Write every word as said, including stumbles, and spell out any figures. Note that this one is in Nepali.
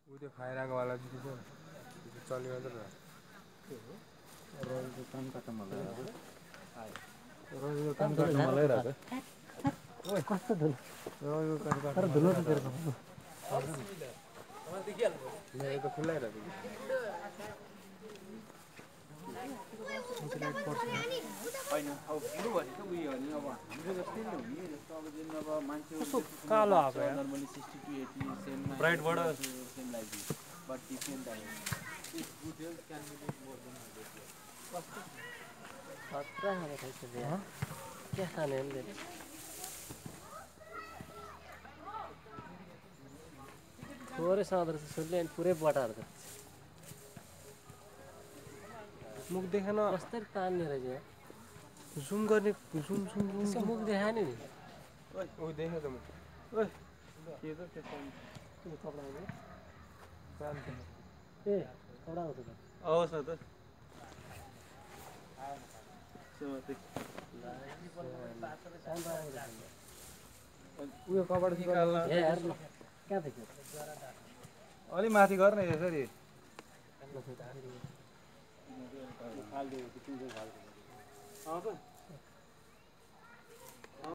ऊ त्यो खाइरहेको वाला दिदी छ त्यो चल्यो त रोजको काम काट्न मन लागिरहेको रोजको काम काट्न मन लागिरहेको ओए कस्तो धुलो रोजको काम काट्न तर धुलो त तेरो मेरो त खुल्लाइरहेको होइन अब ठुलो भनेको उयो हो नि अब हाम्रो जस्तै नि हो नि जस्तो अब जुन अब मान्छे कालो आएको यार नर्मली सिक्सटी टू एटी सेममा ब्राइटबाट same like but different type खतरा खाने खाइसक्यो यार के खाने नि थोरै साँदो रहेछ सुनले अनि पुरै बटाएर त मुख देखेन कस्तरी तान्ने रहेछ यार जुम गर्ने जुम जुम जुम त्यसको मुख देखाएन नि ओ देखेँ त म ओइ के त त्यस्तो ए कडा आउँछ त आउँछ त उयो कबाट निकाल्न ए यार कहाँ देख्यो अलि माथि गर्ने यसरी ल